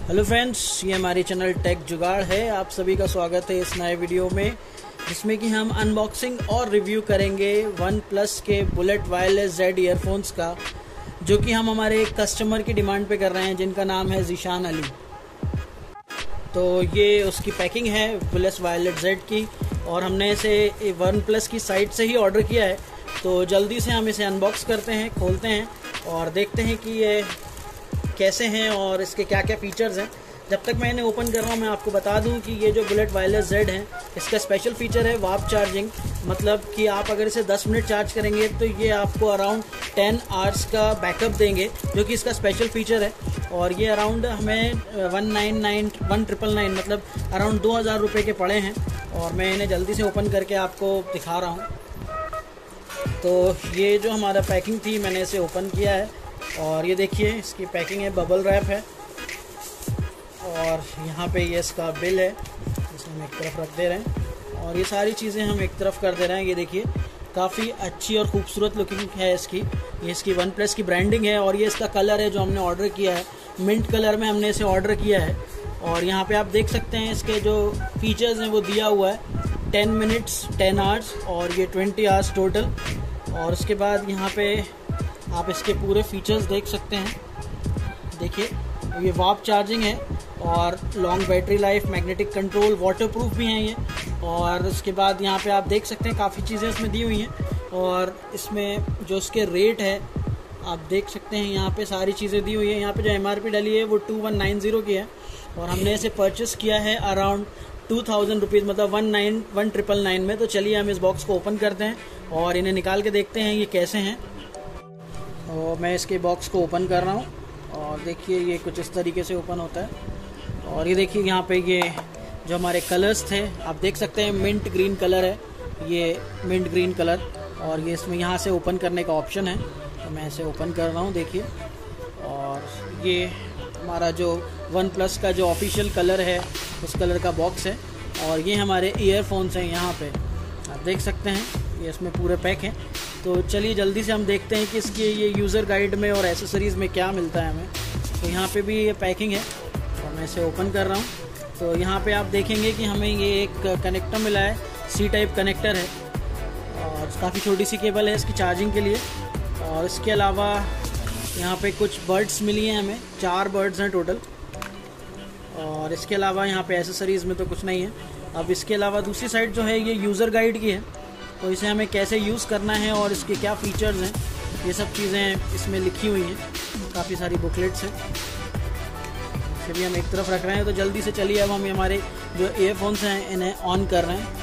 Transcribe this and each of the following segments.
Hello friends, ये हमारी channel take जुगाड़ है। आप सभी का स्वागत है इस नए वीडियो में, जिसमें कि हम अनबॉक्सिंग और रिव्यू करेंगे वन प्लस के बुलेट वायरलेस जेड ईयरफोन्स का, जो कि हम हमारे एक कस्टमर की डिमांड पे कर रहे हैं, जिनका नाम है ज़ीशान अली। तो ये उसकी पैकिंग है बुलेट वायरलेस जेड की, और हमने इसे वन प्लस की साइट से ही ऑर्डर किया है। तो जल्दी से हम इसे अनबॉक्स करते हैं, खोलते हैं और देखते हैं कि ये कैसे हैं और इसके क्या क्या फीचर्स हैं। जब तक मैं इन्हें ओपन कर रहा हूँ, मैं आपको बता दूं कि ये जो बुलेट वायरलेस जेड है, इसका स्पेशल फीचर है वार्प चार्जिंग। मतलब कि आप अगर इसे 10 मिनट चार्ज करेंगे तो ये आपको अराउंड 10 आवर्स का बैकअप देंगे, जो कि इसका स्पेशल फीचर है। और ये अराउंड हमें 1999 मतलब अराउंड 2000 रुपये के पड़े हैं। और मैं इन्हें जल्दी से ओपन करके आपको दिखा रहा हूँ। तो ये जो हमारा पैकिंग थी, मैंने इसे ओपन किया है और ये देखिए इसकी पैकिंग है, बबल रैप है। और यहाँ पे ये इसका बिल है, जिसे हम एक तरफ रख दे रहे हैं और ये सारी चीज़ें हम एक तरफ कर दे रहे हैं। ये देखिए काफ़ी अच्छी और ख़ूबसूरत लुकिंग है इसकी। ये इसकी वन प्लस की ब्रांडिंग है और ये इसका कलर है जो हमने ऑर्डर किया है, मिंट कलर में हमने इसे ऑर्डर किया है। और यहाँ पे आप देख सकते हैं इसके जो फीचर्स हैं वो दिया हुआ है, 10 मिनट्स 10 आवर्स और ये 20 आवर्स टोटल। और उसके बाद यहाँ पे आप इसके पूरे फीचर्स देख सकते हैं। देखिए ये वार्प चार्जिंग है और long battery life, magnetic control, waterproof भी हैं ये। और उसके बाद यहाँ पे आप देख सकते हैं काफ़ी चीज़ें इसमें दी हुई हैं। और इसमें जो इसके रेट है आप देख सकते हैं, यहाँ पे सारी चीज़ें दी हुई है। यहाँ पे जो MRP डली है वो 2190 की है और हमने इसे परचेस किया है अराउंड 2000 रुपीज़, मतलब 1999 में। तो चलिए हम इस बॉक्स को ओपन करते हैं और इन्हें निकाल के देखते हैं ये कैसे हैं। और मैं इसके बॉक्स को ओपन कर रहा हूँ और देखिए ये कुछ इस तरीके से ओपन होता है। और ये देखिए यहाँ पे ये जो हमारे कलर्स थे आप देख सकते हैं, मिंट ग्रीन कलर है, ये मिंट ग्रीन कलर। और ये इसमें यहाँ से ओपन करने का ऑप्शन है, तो मैं इसे ओपन कर रहा हूँ। देखिए और ये हमारा जो वन प्लस का जो ऑफिशियल कलर है उस कलर का बॉक्स है। और ये हमारे ईयरफोन्स हैं, यहाँ पे आप देख सकते हैं, ये इसमें पूरे पैक हैं। तो चलिए जल्दी से हम देखते हैं कि इसकी ये यूज़र गाइड में और एसेसरीज़ में क्या मिलता है हमें। तो यहाँ पे भी ये पैकिंग है और मैं इसे ओपन कर रहा हूँ। तो यहाँ पे आप देखेंगे कि हमें ये एक कनेक्टर मिला है, C टाइप कनेक्टर है और काफ़ी छोटी सी केबल है इसकी चार्जिंग के लिए। और इसके अलावा यहाँ पे कुछ बर्ड्स मिली हैं हमें, 4 बर्ड्स हैं टोटल। और इसके अलावा यहाँ पे एसेसरीज़ में तो कुछ नहीं है। अब इसके अलावा दूसरी साइड जो है ये यूज़र गाइड की है, तो इसे हमें कैसे यूज़ करना है और इसके क्या फ़ीचर्स हैं, ये सब चीज़ें इसमें लिखी हुई हैं। काफ़ी सारी बुकलेट्स हैं, इसे भी हम एक तरफ रख रहे हैं। तो जल्दी से चलिए अब हम हमारे जो ईयरफोन्स हैं इन्हें ऑन कर रहे हैं।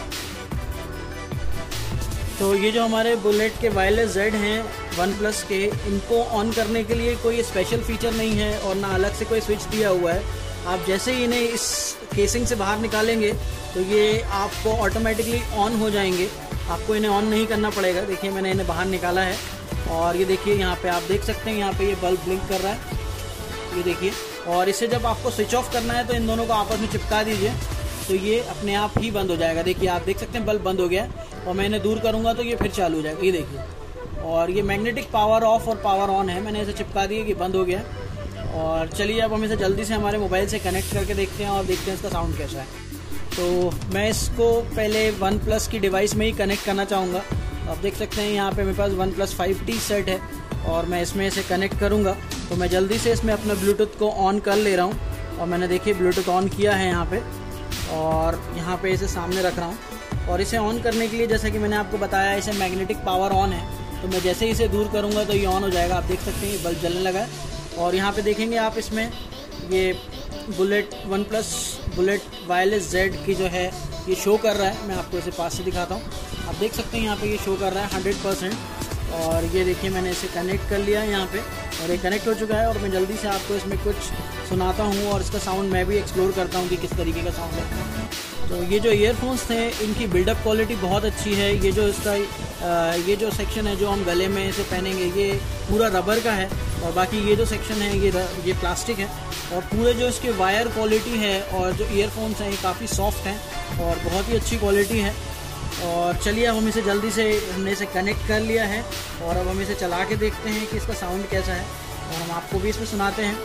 तो ये जो हमारे बुलेट के वायरलेस जेड हैं वन प्लस के, इनको ऑन करने के लिए कोई स्पेशल फ़ीचर नहीं है और ना अलग से कोई स्विच दिया हुआ है। आप जैसे ही इन्हें इस केसिंग से बाहर निकालेंगे तो ये आपको ऑटोमेटिकली ऑन हो जाएंगे, आपको इन्हें ऑन नहीं करना पड़ेगा। देखिए मैंने इन्हें बाहर निकाला है और ये देखिए यहाँ पे आप देख सकते हैं, यहाँ पे ये बल्ब ब्लिंक कर रहा है, ये देखिए। और इसे जब आपको स्विच ऑफ करना है तो इन दोनों को आपस में चिपका दीजिए, तो ये अपने आप ही बंद हो जाएगा। देखिए आप देख सकते हैं बल्ब बंद हो गया और मैं इन्हें दूर करूँगा तो ये फिर चालू हो जाएगा, ये देखिए। और ये मैग्नेटिक पावर ऑफ और पावर ऑन है, मैंने इसे चिपका दिया कि बंद हो गया। और चलिए अब हम इसे जल्दी से हमारे मोबाइल से कनेक्ट करके देखते हैं और देखते हैं इसका साउंड कैसा है। तो मैं इसको पहले वन प्लस की डिवाइस में ही कनेक्ट करना चाहूँगा। आप देख सकते हैं यहाँ पे मेरे पास वन प्लस 5T सेट है और मैं इसमें इसे कनेक्ट करूँगा। तो मैं जल्दी से इसमें अपना ब्लूटूथ को ऑन कर ले रहा हूँ और मैंने देखिए ब्लूटूथ ऑन किया है यहाँ पे, और यहाँ पे इसे सामने रख रहा हूँ। और इसे ऑन करने के लिए जैसा कि मैंने आपको बताया, इसे मैग्नेटिक पावर ऑन है, तो मैं जैसे ही इसे दूर करूँगा तो ये ऑन हो जाएगा। आप देख सकते हैं ये बल्ब जलने लगा है। और यहाँ पे देखेंगे आप इसमें ये bullet OnePlus bullet wireless Z की जो है ये शो कर रहा है। मैं आपको इसे पास से दिखाता हूँ, आप देख सकते हैं यहाँ पे ये शो कर रहा है 100%। और ये देखिए मैंने इसे कनेक्ट कर लिया है यहाँ पे और ये कनेक्ट हो चुका है। और मैं जल्दी से आपको इसमें कुछ सुनाता हूँ और इसका साउंड मैं भी एक्सप्लोर करता हूँ कि किस तरीके का साउंड है। तो ये जो ईयरफोन्स थे इनकी बिल्डअप क्वालिटी बहुत अच्छी है। ये जो इसका ये जो सेक्शन है जो हम गले में इसे पहनेंगे ये पूरा रबर का है, और बाकी ये जो सेक्शन है ये प्लास्टिक है। और पूरे जो इसके वायर क्वालिटी है और जो ईयरफोन्स हैं ये काफ़ी सॉफ्ट हैं और बहुत ही अच्छी क्वालिटी है। और चलिए अब हम इसे जल्दी से हमने इसे कनेक्ट कर लिया है और अब हम इसे चला के देखते हैं कि इसका साउंड कैसा है और हम आपको भी इसमें सुनाते हैं।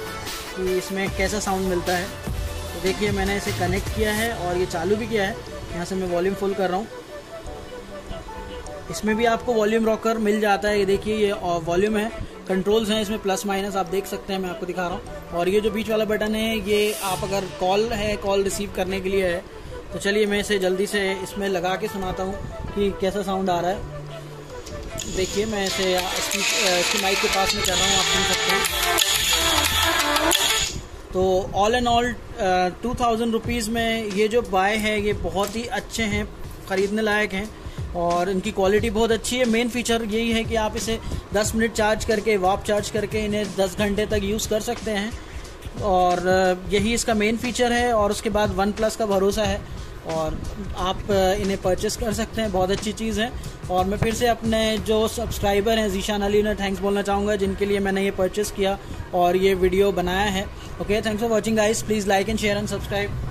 कि इसमें कैसा साउंड मिलता है। तो देखिए मैंने इसे कनेक्ट किया है और ये चालू भी किया है। यहाँ से मैं वॉल्यूम फुल कर रहा हूँ। इसमें भी आपको वॉल्यूम रॉकर मिल जाता है। ये देखिए ये वॉल्यूम है, कंट्रोल्स हैं इसमें प्लस माइनस आप देख सकते हैं, मैं आपको दिखा रहा हूँ। और ये जो बीच वाला बटन है ये आप अगर कॉल रिसीव करने के लिए है। तो चलिए मैं इसे जल्दी से इसमें लगा के सुनाता हूँ कि कैसा साउंड आ रहा है। देखिए मैं इसे इसकी माइक के पास में कर रहा हूँ, आप सुन सकते हैं। तो ऑल एंड ऑल 2000 रुपीज़ में ये जो बाय है ये बहुत ही अच्छे हैं, ख़रीदने लायक हैं और इनकी क्वालिटी बहुत अच्छी है। मेन फीचर यही है कि आप इसे 10 मिनट चार्ज करके वाप चार्ज करके इन्हें 10 घंटे तक यूज़ कर सकते हैं और यही इसका मेन फीचर है। और उसके बाद OnePlus का भरोसा है और आप इन्हें परचेस कर सकते हैं, बहुत अच्छी चीज़ है। और मैं फिर से अपने जो सब्सक्राइबर हैं जीशान अली उन्हें थैंक्स बोलना चाहूँगा जिनके लिए मैंने ये परचेस किया और ये वीडियो बनाया है। Okay, thanks for watching guys, please like and share and subscribe.